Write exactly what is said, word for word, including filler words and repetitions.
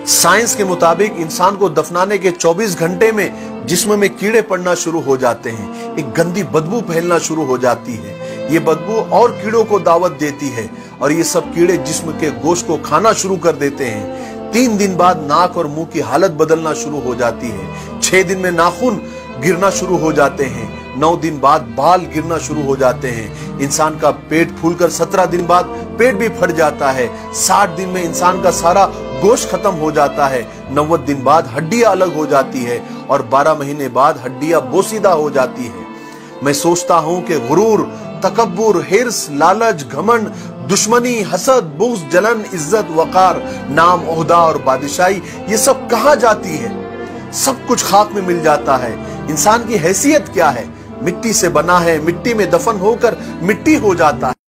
Science के मुताबिक इंसान को दफनाने के चौबीस घंटे में जिस्म में कीड़े पड़ना शुरू हो जाते हैं, एक गंदी बदबू फैलना शुरू हो जाती है। ये बदबू और कीड़ों को दावत देती है और ये सब कीड़े जिस्म के गोश्त को खाना शुरू कर देते हैं। तीन दिन बाद नाक और मुंह की हालत बदलना शुरू हो जाती है। छह दिन में नाखून गिरना शुरू हो जाते हैं। नौ दिन बाद बाल गिरना शुरू हो जाते हैं। इंसान का पेट फूलकर सत्रह दिन बाद पेट भी फट जाता है। साठ दिन में इंसान का सारा गोश्त खत्म हो जाता है। नब्बे दिन बाद हड्डियां अलग हो जाती है और बारह महीने बाद हड्डियां बोसीदा हो जाती है। मैं सोचता हूं कि गुरूर, तकब्बुर, हिर्स, लालच, घमंड, दुश्मनी, हसद, बुग़्ज़, जलन, इज्जत, वकार, नाम, ओहदा और बादशाही, ये सब कहां जाती है? सब कुछ खाक में मिल जाता है। इंसान की हैसियत क्या है? मिट्टी से बना है, मिट्टी में दफन होकर मिट्टी हो जाता है।